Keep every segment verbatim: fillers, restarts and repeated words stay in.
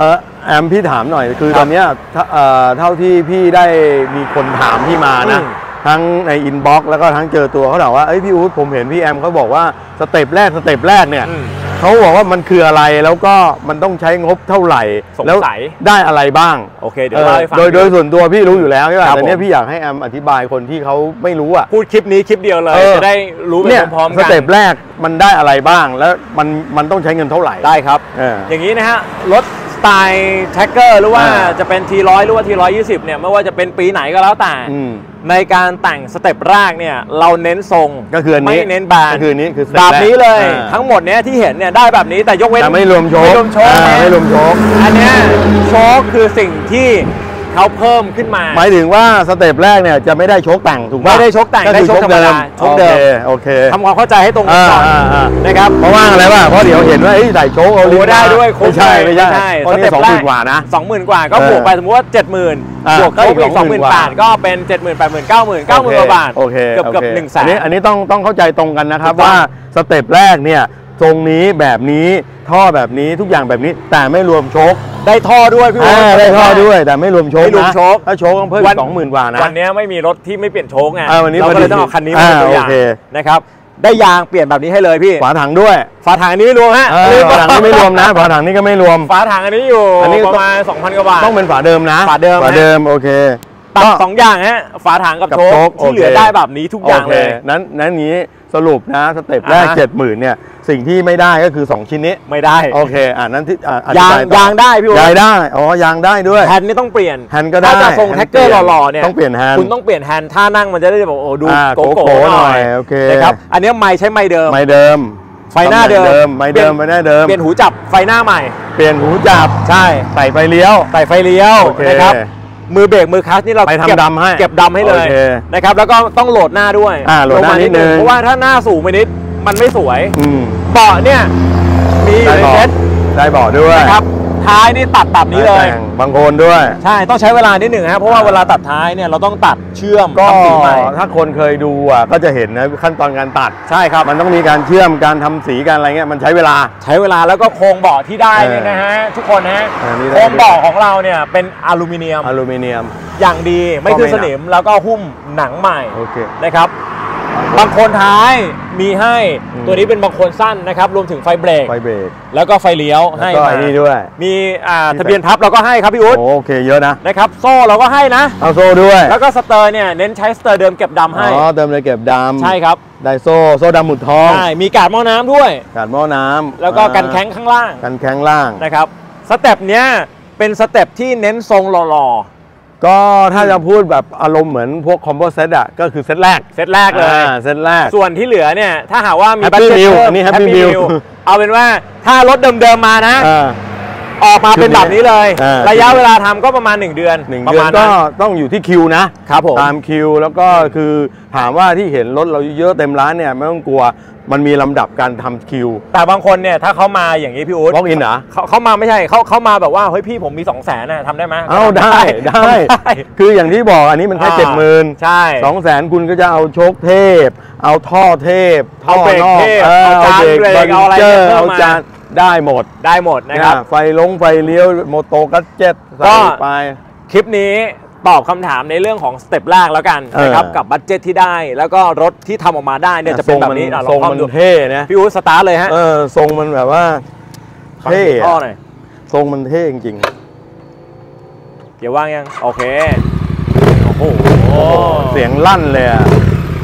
ออแอมพี่ถามหน่อยคือตอนนี้เท่าที่พี่ได้มีคนถามพี่มานะทั้งในอินบ็อกซ์แล้วก็ทั้งเจอตัวเขาถามว่าเอ้ยพี่อู๊ดผมเห็นพี่แอมเขาบอกว่าสเต็ปแรกสเต็ปแรกเนี่ยเขาบอกว่ามันคืออะไรแล้วก็มันต้องใช้งบเท่าไหร่แล้วได้อะไรบ้างโอเคเดี๋ยวเล่าให้ฟังโดยโดยส่วนตัวพี่รู้อยู่แล้วใช่ป่ะแต่เนี้ยพี่อยากให้แอมอธิบายคนที่เขาไม่รู้อ่ะพูดคลิปนี้คลิปเดียวเลยจะได้รู้ไปพร้อมๆกันสเต็ปแรกมันได้อะไรบ้างแล้วมันมันต้องใช้เงินเท่าไหร่ได้ครับอย่างนี้นะฮะรถสไตล์แท็กเกอร์หรือว่าจะเป็น ที ร้อย หรือว่า ที หนึ่งร้อยยี่สิบ เนี่ยไม่ว่าจะเป็นปีไหนก็แล้วแต่ในการแต่งสเต็ปแรกเนี่ยเราเน้นทรงก็คืออันนี้ไม่เน้นแบนก็คือนี้คือแบบนี้เลยทั้งหมดเนี้ยที่เห็นเนี่ยได้แบบนี้แต่ยกเว้นไม่รวมโชคไม่รวมโชคไม่รวมโชคอันเนี้ยโชคคือสิ่งที่เขาเพิ่มขึ้นมาหมายถึงว่าสเต็ปแรกเนี่ยจะไม่ได้โชคแต่งถูกไหมไม่ได้โชคแต่งได้โชคธรรมดาโชคเดิมโอเคทำความเข้าใจให้ตรงกันก่อนนะครับเพราะว่าอะไรวะเพราะเดี๋ยวเห็นว่าใส่โชคเอาลิ้นได้ด้วยไม่ใช่ไม่ใช่สเต็ปแรกกว่านะสองหมื่นกว่าก็บวกไปสมมติว่าเจ็ดหมื่นบวกเข้าอีกสองหมื่นแปดก็เป็นเจ็ดหมื่นแปดหมื่นเก้าหมื่นเก้าหมื่นกว่าบาทเกือบเกือบหนึ่งแสนอันนี้ต้องต้องเข้าใจตรงกันนะครับว่าสเต็ปแรกเนี่ยทรงนี้แบบนี้ท่อแบบนี้ทุกอย่างแบบนี้แต่ไม่รวมโชคได้ท่อด้วยพี่ว่าได้ท่อด้วยแต่ไม่รวมโชคนะถ้าโชคต้องเพิ่มสองหมื่นกว่านะวันนี้ไม่มีรถที่ไม่เปลี่ยนโชคไงเราก็เลยต้องเอาคันนี้มาเป็นตัวอย่างนะครับได้ยางเปลี่ยนแบบนี้ให้เลยพี่ฝาถังด้วยฝาถังอันนี้ไม่รวมฮะฝาถังนี้ไม่รวมนะฝาถังนี้ก็ไม่รวมฝาถังอันนี้อยู่ประมาณ สองพัน กว่าบาทต้องเป็นฝาเดิมนะฝาเดิมฝาเดิมโอเคตัดสองอย่างฮะฝาถังกับโชคที่เหลือได้แบบนี้ทุกอย่างเลยนั้นนั้นนี้สรุปนะสเต็ปแรก เจ็ดหมื่น เนี่ยสิ่งที่ไม่ได้ก็คือสองชิ้นนี้ไม่ได้โอเคอ่านั้นที่ยางยางได้พี่ยางได้อ๋อยางได้ด้วยแฮนด์นี่ต้องเปลี่ยนแฮนด์ก็ได้ถ้าจะทรงแท็กเกอร์หล่อๆเนี่ยต้องเปลี่ยนแฮนด์คุณต้องเปลี่ยนแฮนด์ท่านั่งมันจะได้แบบโอ้ดูโกโก้หน่อยโอเคนะครับอันนี้ไม้ใช้ไม้เดิมไม้เดิมไฟหน้าเดิมไม้เดิมไม้หน้าเดิมเปลี่ยนหูจับไฟหน้าใหม่เปลี่ยนหูจับใช่ใส่ไฟเลี้ยวใส่ไฟเลี้ยวนะครับมือเบรกมือคลัตช์นี่เราไปทำดำให้เก็บดำให้เลยนะครับแล้วก็ต้องโหลดหน้าด้วยโหลดหน้านิดนึงเพราะว่าถ้าหน้าสูงไปนิดมันไม่สวยเบาะเนี่ยมีอยู่ในเซ็ตได้เบาะด้วยนะครับท้ายนี่ตัดแบบนี้เลยบางคนด้วยใช่ต้องใช้เวลานิดหนึ่งครับเพราะว่าเวลาตัดท้ายเนี่ยเราต้องตัดเชื่อมก็ถ้าคนเคยดูอ่ะก็จะเห็นนะขั้นตอนการตัดใช่ครับมันต้องมีการเชื่อมการทำสีการอะไรเงี้ยมันใช้เวลาใช้เวลาแล้วก็โครงเบาะที่ได้เนี่ยนะฮะทุกคนนะโครงเบาะของเราเนี่ยเป็นอลูมิเนียมอลูมิเนียมอย่างดีไม่ขึ้นสนิมแล้วก็หุ้มหนังใหม่นะครับบางคนท้ายมีให้ตัวนี้เป็นบางคนสั้นนะครับรวมถึงไฟเบรกไฟเบรกแล้วก็ไฟเลี้ยวให้มานี่ด้วยมีทะเบียนพับเราก็ให้ครับพี่อุ๊ดโอเคเยอะนะนะครับโซ่เราก็ให้นะเอาโซ่ด้วยแล้วก็สเตอร์เนี่ยเน้นใช้สเตอร์เดิมเก็บดำให้อ๋อเดิมเลยเก็บดำใช่ครับได้โซ่โซ่ดำหมุดทองใช่มีกาดหม้อน้ำด้วยกาดหม้อน้ำแล้วก็กันแข้งข้างล่างกันแข้งล่างนะครับสเต็ปเนี้ยเป็นสเต็ปที่เน้นทรงหล่อก็ถ้าจะพูดแบบอารมณ์เหมือนพวกคอมโบเซตอ่ะก็คือเซตแรกเซตแรกเลยเซตแรกส่วนที่เหลือเนี่ยถ้าหากว่ามีบัตเจ็ตเพิ่มอันนี้แฮปปี้มิลเอาเป็นว่าถ้ารถเดิมๆมานะออกมาเป็นแบบนี้เลยระยะเวลาทำก็ประมาณหนึ่งเดือนหนึ่งเดือนก็ต้องอยู่ที่คิวนะครับผมตามคิวแล้วก็คือถามว่าที่เห็นรถเราเยอะเต็มร้านเนี่ยไม่ต้องกลัวมันมีลำดับการทำคิวแต่บางคนเนี่ยถ้าเขามาอย่างนี้พี่อุ๊ดบล็อกอินเหรอเขาเขามาไม่ใช่เขาเขามาแบบว่าเฮ้ยพี่ผมมีสองแสนนะทำได้ไหมเอาได้ได้คืออย่างที่บอกอันนี้มันแค่เจ็ดหมื่นใช่สองแสนคุณก็จะเอาโชคเทพเอาท่อเทพเอาเบรกเทพเอาจานเบรกเอาอะไรเอาจานได้หมดได้หมดนะครับไฟลงไฟเลี้ยวโมโตกัสเจ็ตก็ไปคลิปนี้ตอบคำถามในเรื่องของสเต็ปแรกแล้วกันนะครับกับบัดเจ็ตที่ได้แล้วก็รถที่ทำออกมาได้เนี่ยจะเป็นแบบนี้ทรงมันเท่นะพี่อุ๊ดสตาร์ทเลยฮะเออทรงมันแบบว่าเท่ท่อหน่อยทรงมันเท่จริงๆเดี๋ยวว่างยังโอเคโอ้โหเสียงลั่นเลยอะ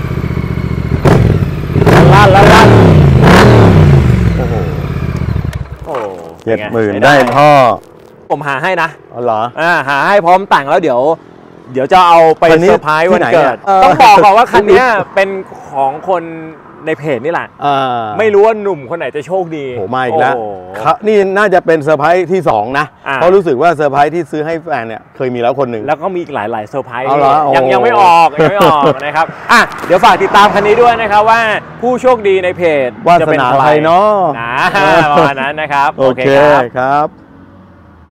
ลั่นแล้วลั่นโอ้โหโอ้เจ็ดหมื่นได้ท่อผมหาให้นะอ๋อเหรออ่าหาให้พร้อมแต่งแล้วเดี๋ยวเดี๋ยวจะเอาไปเซอร์ไพรส์วันเกิดต้องบอกก่อนว่าคันนี้เป็นของคนในเพจนี่แหละไม่รู้ว่าหนุ่มคนไหนจะโชคดีโอ้มาอีกแล้วนี่น่าจะเป็นเซอร์ไพรส์ที่สองนะเพราะรู้สึกว่าเซอร์ไพรส์ที่ซื้อให้แฟนเนี่ยเคยมีแล้วคนหนึ่งแล้วก็มีอีกหลายๆเซอร์ไพรส์ยังยังไม่ออกยังไม่ออกนะครับอ่ะเดี๋ยวฝากติดตามคันนี้ด้วยนะครับว่าผู้โชคดีในเพจจะเป็นใครเนาะนะประมาณนั้นนะครับโอเคครับ